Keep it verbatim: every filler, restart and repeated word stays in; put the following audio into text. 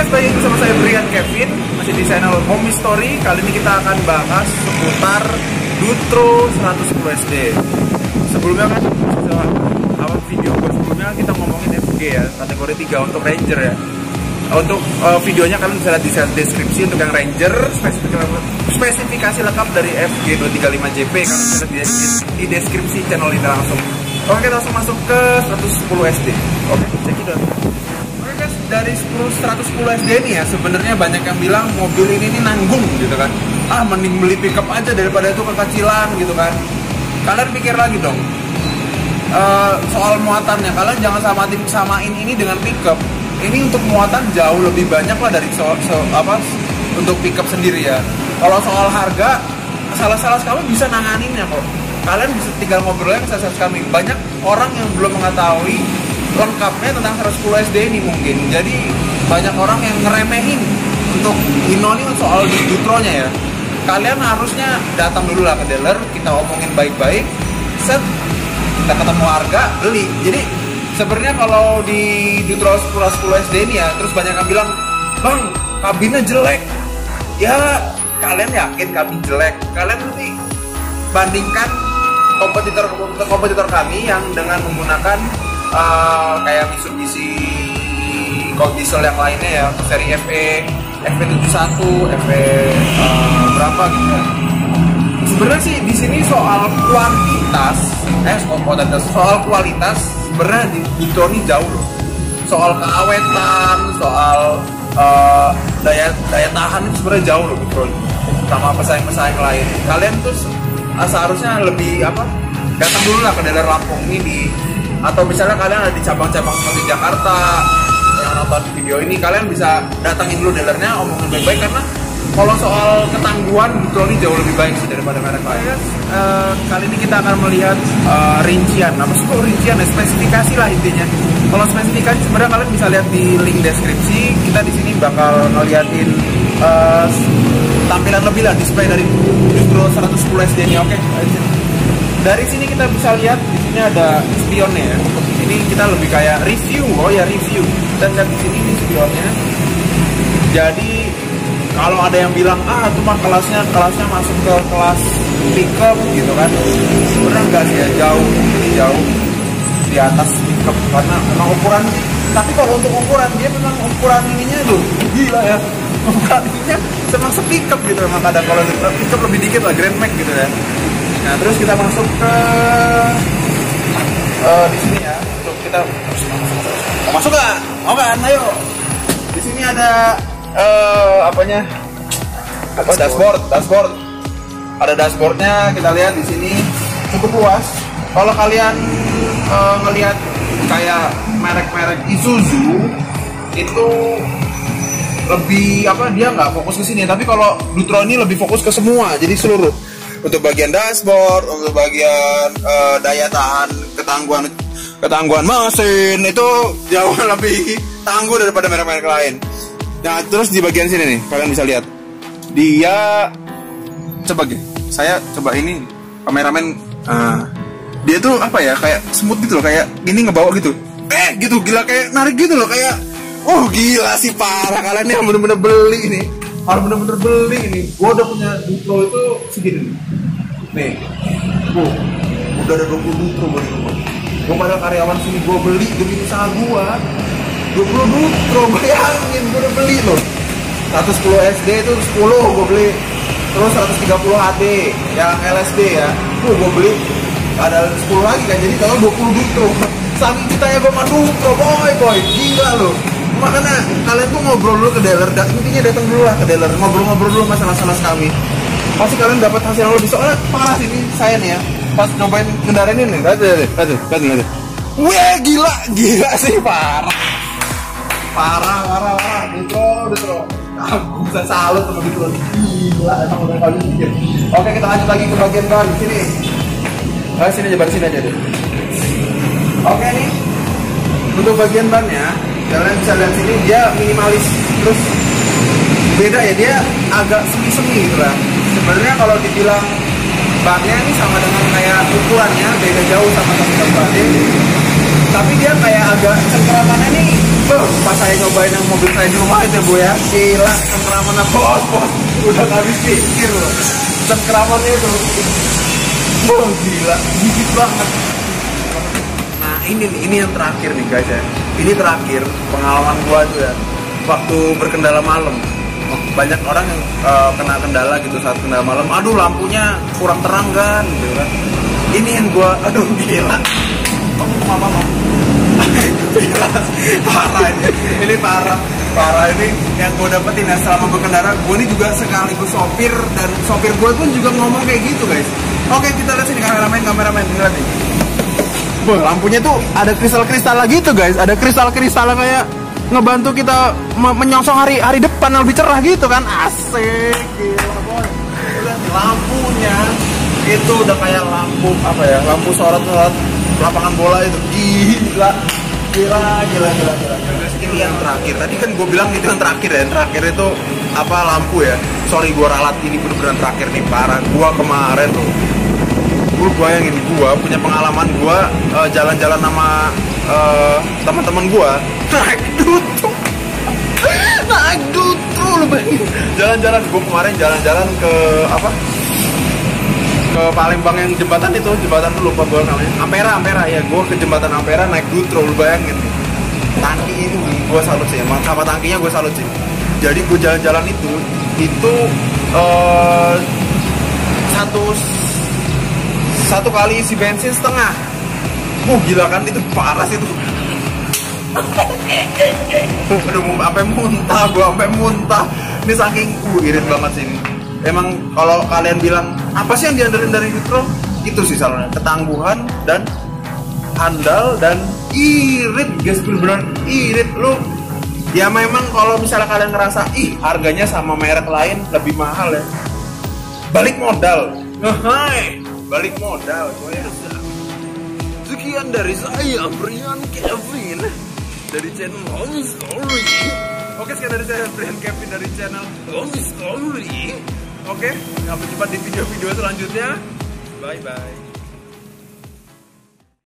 guys, balik lagi bersama saya Brian Kevin, masih di channel Home Story. Kali ini kita akan bahas seputar Dutro seratus sepuluh S D. Sebelumnya kan, awal video gue sebelumnya kan kita ngomongin F G ya, kategori tiga untuk Ranger ya. Untuk uh, videonya kalian bisa lihat di deskripsi untuk yang Ranger, spesifikasi, spesifikasi lengkap dari F G dua tiga lima J P kalian bisa lihat di, di deskripsi channel ini langsung. Oke, kita langsung masuk ke seratus sepuluh S D. Oke, cekidot. Oke guys, dari seratus sepuluh S D ini ya, sebenarnya banyak yang bilang mobil ini nih nanggung gitu kan. Ah, mending beli pickup aja daripada itu kekecilan gitu kan. Kalian pikir lagi dong. Uh, soal muatannya, kalian jangan samain samain ini dengan pickup. Ini untuk muatan jauh lebih banyak lah dari so, so, apa untuk pickup sendiri ya. Kalau soal harga, salah-salah kami bisa nanganinnya kok. Kalian bisa tinggal ngobrolnya ke salah kami. Banyak orang yang belum mengetahui lengkapnya tentang seratus sepuluh S D ini mungkin. Jadi banyak orang yang ngeremehin untuk inoning soal Dutronya ya. Kalian harusnya datang dulu lah ke dealer, kita omongin baik-baik. Set, kita ketemu harga, beli. Jadi sebenarnya kalau di Dutro sepuluh S D ini ya, terus banyak yang bilang, bang, kabinnya jelek. Ya, kalian yakin kabin jelek? Kalian nanti bandingkan kompetitor-kompetitor kami yang dengan menggunakan uh, kayak Mitsubishi Colt diesel yang lainnya ya, seri F E, F E tujuh puluh satu, F E uh, berapa gitu ya. Sebenarnya sih di sini soal kuantitas, eh soal kualitas, soal kualitas sebenarnya di Dutro ini jauh loh. Soal keawetan, soal uh, daya daya tahan itu sebenarnya jauh loh Dutro sama pesaing-pesaing lain. Kalian tuh uh, seharusnya lebih apa? Datang dulu lah ke dealer Lampung ini di, atau misalnya kalian ada di cabang-cabang seperti Jakarta yang nonton video ini, kalian bisa datangin dulu dealernya, omongin baik-baik karena kalau soal ketangguhan Dutro ini jauh lebih baik sih daripada merek lain. Uh, kali ini kita akan melihat uh, rincian, apa sih kok rincian ya, spesifikasi lah intinya. Kalau spesifikasi sebenarnya kalian bisa lihat di link deskripsi. Kita di sini bakal ngeliatin uh, tampilan lebih lah, display dari Dutro seratus sepuluh S D ini. Oke, okay? Dari sini kita bisa lihat di sini ada spionnya ya. Untuk ini kita lebih kayak review, oh ya review. Dan lihat di sini ini spionnya. Jadi kalau ada yang bilang, ah itu mah kelasnya kelasnya masuk ke kelas pickup gitu kan, sebenarnya enggak sih ya, jauh ini jauh di atas pickup karena memang ukuran. Tapi kalau untuk ukuran dia memang ukuran ininya tuh gila ya, ukuran ininya memang se-pickup gitu memang. Kadang kalau pickup lebih dikit lah, Grand Max gitu ya. Nah terus kita masuk ke uh, di sini ya, untuk kita mau masuk nggak? Mau kan? Ayo. Di sini ada Uh, apanya? Apa dashboard? Dashboard. Ada dashboardnya. Kita lihat di sini cukup luas. Kalau kalian uh, ngelihat kayak merek-merek Isuzu itu lebih apa? Dia nggak fokus ke sini. Tapi kalau Dutro ini lebih fokus ke semua. Jadi seluruh untuk bagian dashboard, untuk bagian uh, daya tahan, ketangguhan, ketangguhan mesin itu jauh lebih tangguh daripada merek-merek lain. Nah terus di bagian sini nih kalian bisa lihat dia, coba gini, saya coba ini kameramen, uh, dia tuh apa ya, kayak smooth gitu loh, kayak ini ngebawa gitu, eh gitu, gila kayak narik gitu loh, kayak oh gila sih parah. Kalian nih yang bener-bener beli ini, harus bener-bener beli ini. Gua udah punya Dutro itu segini nih, gua udah ada dua puluh Dutro buat rumah. Gua pada karyawan sini gua beli demi usaha gua dua puluh Dutro, bayangin gue udah beli loh. Seratus sepuluh S D itu sepuluh gue beli. Terus seratus tiga puluh H D yang L S D ya, tuh gue beli ada sepuluh lagi kan, jadi kalau dua puluh Dutro. Saking cintanya gue sama Dutro, boy boy, gila loh. Makanya kalian tuh ngobrol dulu ke dealer, intinya datang dulu lah ke dealer, ngobrol-ngobrol dulu masalah-masalah kami. Pasti kalian dapat hasil yang lebih. Soalnya parah sih ini saya nih ya, pas cobain kendaraan ini nih, lihat lihat lihat lihat. Wah gila, gila sih parah. Parah, parah, parah, Dutro, Dutro. Aku bisa salut sama Dutro. Gila, emang udah kali pikir. Oke, kita lanjut lagi ke bagian ban. Sini. Oh, sini aja, ban sini aja deh. Oke nih, untuk bagian bannya, kalian bisa lihat sini dia minimalis. Terus beda ya, dia agak semi-semi gitu lah. Sebenarnya kalau dibilang bannya ini sama dengan kayak ukurannya, beda jauh sama sama bannya. Tapi dia kayak agak cengkeramannya nih. Bos, pas saya nyobain yang mobil saya di rumah itu ya Bu ya, gila cengkeramannya bos, bos. Udah gak habis pikir loh. Cengkeramannya itu. Bos, gila, gigit banget. Nah ini nih, ini yang terakhir nih guys ya. Ini terakhir pengalaman gua tuh ya. Waktu berkendara malam. Banyak orang yang uh, kena kendala gitu saat kendala malam. Aduh lampunya kurang terang kan gitu kan. Ini yang gua, aduh gila. Kamu apa apa? Gila, parah ini. Ini parah. Parah ini yang gue dapetin ya selama berkendara. Gue ini juga sekaligus sopir. Dan sopir gue pun juga ngomong kayak gitu guys. Oke kita lihat sini kameramen, kameramen lihat nih. Boh, lampunya tuh ada kristal-kristal lagi tuh guys. Ada kristal-kristal kayak ngebantu kita menyongsong hari hari depan lebih cerah gitu kan. Asik, gila boy. Lihat nih lampunya itu udah kayak lampu apa ya? Lampu sorot-sorot lapangan bola itu. Gila. Gila, gila, gila, gila. Ini yang terakhir. Tadi kan gue bilang itu yang terakhir ya. Yang terakhir itu apa lampu ya. Sorry gue ralat, ini bener-bener terakhir nih parah. Gue kemarin tuh. Gue bayangin gue punya pengalaman gue uh, jalan-jalan sama uh, teman-teman gue. Naik dutru. Naik dutru lu bayangin. Jalan-jalan gue kemarin jalan-jalan ke apa? Ke Palembang yang jembatan itu, jembatan tuh lupa gue namanya. Ampera, Ampera ya. Gue ke jembatan Ampera naik dutro, lu bayangin. Tangki itu gue salut sih, emang sama tangkinya gue salut sih. Jadi gue jalan-jalan itu, itu uh, satu satu kali isi bensin setengah. Uh gila kan itu parah sih itu. Aduh, sampai muntah, gue sampai muntah. Ini saking uh, irit banget sih ini. Emang kalau kalian bilang apa sih yang diandelin dari Nitro? Itu sih salahnya, ketangguhan dan handal dan irit guys, bener-bener irit lu. Ya memang kalau misalnya kalian ngerasa ih harganya sama merek lain lebih mahal ya, balik modal. Hai, balik modal. Sekian dari saya Brian Kevin dari channel Home Story. Oke, sekian dari saya Brian Kevin dari channel Home Story. Oke, sampai jumpa di video-video selanjutnya. Bye bye.